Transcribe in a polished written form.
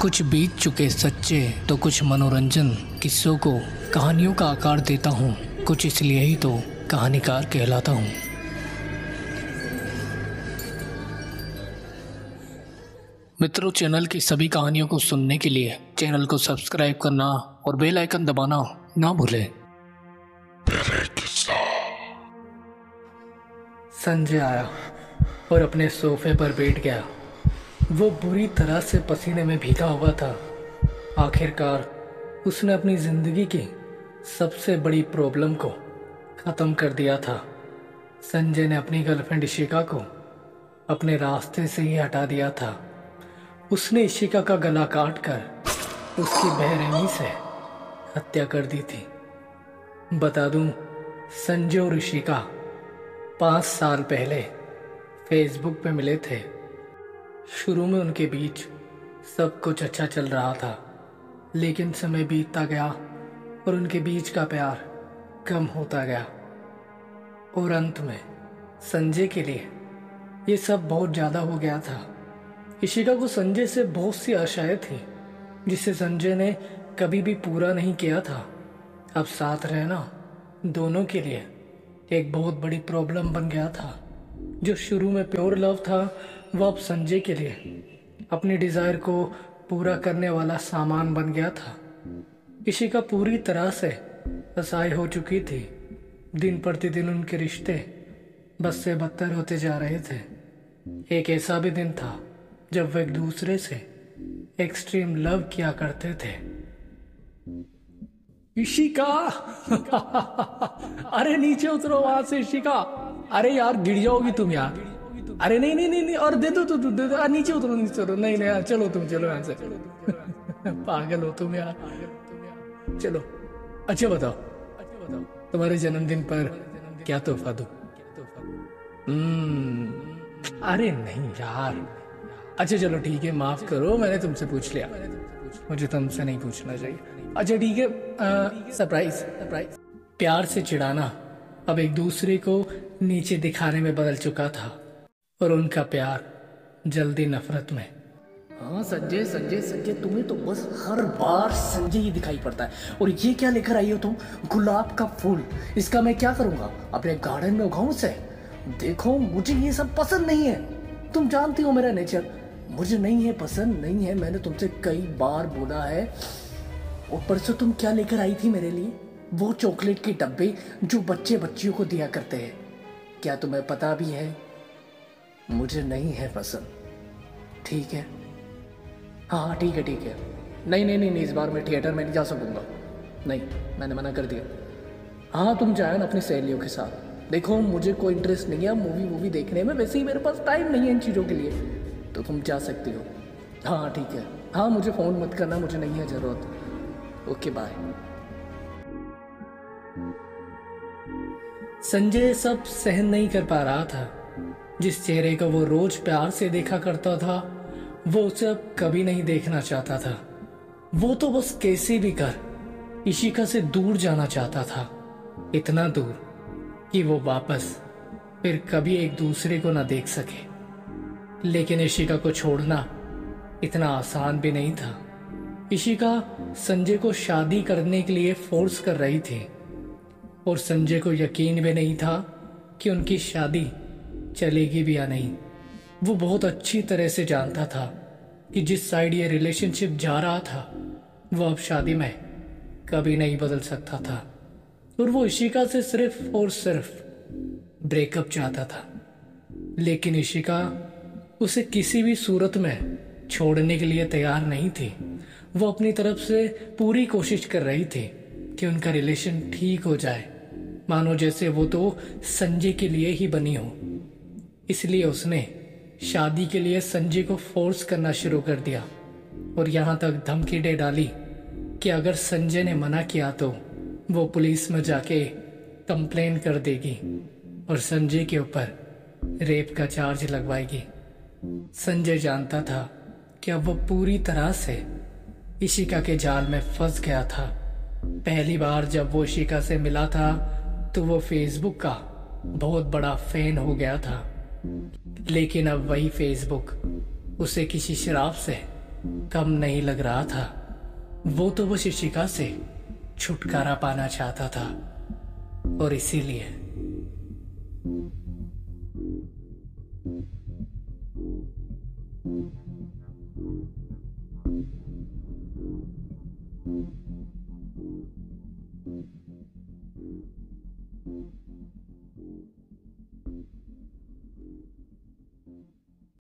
कुछ बीत चुके सच्चे तो कुछ मनोरंजन किस्सों को कहानियों का आकार देता हूँ। कुछ इसलिए ही तो कहानीकार कहलाता हूँ। मित्रों, चैनल की सभी कहानियों को सुनने के लिए चैनल को सब्सक्राइब करना और बेल आइकन दबाना ना भूलें। संजय आया और अपने सोफे पर बैठ गया। वो बुरी तरह से पसीने में भीगा हुआ था। आखिरकार उसने अपनी जिंदगी की सबसे बड़ी प्रॉब्लम को ख़त्म कर दिया था। संजय ने अपनी गर्लफ्रेंड इशिका को अपने रास्ते से ही हटा दिया था। उसने इशिका का गला काट कर उसकी बेरहमी से हत्या कर दी थी। बता दूं, संजय और इशिका 5 साल पहले फेसबुक पे मिले थे। शुरू में उनके बीच सब कुछ अच्छा चल रहा था, लेकिन समय बीतता गया और उनके बीच का प्यार कम होता गया। और अंत में संजय के लिए ये सब बहुत ज़्यादा हो गया था। इशिका को संजय से बहुत सी आशाएं थी जिसे संजय ने कभी भी पूरा नहीं किया था। अब साथ रहना दोनों के लिए एक बहुत बड़ी प्रॉब्लम बन गया था। जो शुरू में प्योर लव था, वह अब संजय के लिए अपनी डिज़ायर को पूरा करने वाला सामान बन गया था। इशिका पूरी तरह से असहाय हो चुकी थी। दिन प्रतिदिन उनके रिश्ते बद से बदतर होते जा रहे थे। एक ऐसा भी दिन था जब वे एक दूसरे से एक्सट्रीम लव किया करते थे। इशिका अरे नीचे उतरो वहां से इशिका। अरे यार गिर जाओगी तुम यार। अरे नहीं नहीं नहीं, नहीं। और दे दो तो दे दो। नीचे उतरो नीचे उतरो। नहीं नहीं यार, चलो तुम चलो यहाँ से। पागल हो तुम यार। चलो अच्छा बताओ तुम्हारे जन्मदिन पर क्या तोहफा दूं? अरे नहीं यार। अच्छा चलो ठीक है, माफ करो, मैंने तुमसे पूछ लिया। मुझे तुमसे नहीं पूछना चाहिए। अच्छा ठीक है, सरप्राइज। प्यार से चिढ़ाना अब एक दूसरे को नीचे दिखाने में बदल चुका था और उनका प्यार जल्दी नफरत में। हाँ संजय संजय संजय, तुम्हें तो बस हर बार संजय ही दिखाई पड़ता है। और ये क्या लेकर आई हो तुम? गुलाब का फूल। इसका मैं क्या करूंगा? अपने गार्डन में उगाऊं इसे? देखो मुझे ये सब पसंद नहीं है। तुम जानती हो मेरा नेचर। मुझे नहीं है पसंद, नहीं है। मैंने तुमसे कई बार बोला है। और परसों तुम क्या लेकर आई थी मेरे लिए? वो चॉकलेट के डब्बे जो बच्चे बच्चियों को दिया करते हैं। क्या तुम्हें पता भी है मुझे नहीं है पसंद? ठीक है, हाँ ठीक है ठीक है। नहीं नहीं नहीं नहीं, इस बार मैं थिएटर में नहीं जा सकूंगा। नहीं, मैंने मना कर दिया। हाँ तुम जाओ ना अपनी सहेलियों के साथ। देखो मुझे कोई इंटरेस्ट नहीं है मूवी देखने में। वैसे ही मेरे पास टाइम नहीं है इन चीज़ों के लिए। तो तुम जा सकती हो। हाँ ठीक है। हाँ मुझे फ़ोन मत करना, मुझे नहीं है ज़रूरत। Okay bye. संजय सब सहन नहीं कर पा रहा था। जिस चेहरे को वो रोज प्यार से देखा करता था, वो उसे अब कभी नहीं देखना चाहता था। वो तो बस कैसे भी कर इशिका से दूर जाना चाहता था। इतना दूर कि वो वापस फिर कभी एक दूसरे को ना देख सके। लेकिन इशिका को छोड़ना इतना आसान भी नहीं था। इशिका संजय को शादी करने के लिए फोर्स कर रही थी और संजय को यकीन भी नहीं था कि उनकी शादी चलेगी भी या नहीं। वो बहुत अच्छी तरह से जानता था कि जिस साइड ये रिलेशनशिप जा रहा था, वो अब शादी में कभी नहीं बदल सकता था। और वो इशिका से सिर्फ और सिर्फ ब्रेकअप चाहता था। लेकिन इशिका उसे किसी भी सूरत में छोड़ने के लिए तैयार नहीं थी। वो अपनी तरफ से पूरी कोशिश कर रही थी कि उनका रिलेशन ठीक हो जाए, मानो जैसे वो तो संजय के लिए ही बनी हो। इसलिए उसने शादी के लिए संजय को फोर्स करना शुरू कर दिया और यहाँ तक धमकी दे डाली कि अगर संजय ने मना किया तो वो पुलिस में जाके कंप्लेन कर देगी और संजय के ऊपर रेप का चार्ज लगवाएगी। संजय जानता था कि अब वो पूरी तरह से इशिका के जाल में फंस गया था। पहली बार जब वो इशिका से मिला था तो वो फेसबुक का बहुत बड़ा फैन हो गया था। लेकिन अब वही फेसबुक उसे किसी शराब से कम नहीं लग रहा था। वो तो बस इशिका से छुटकारा पाना चाहता था और इसीलिए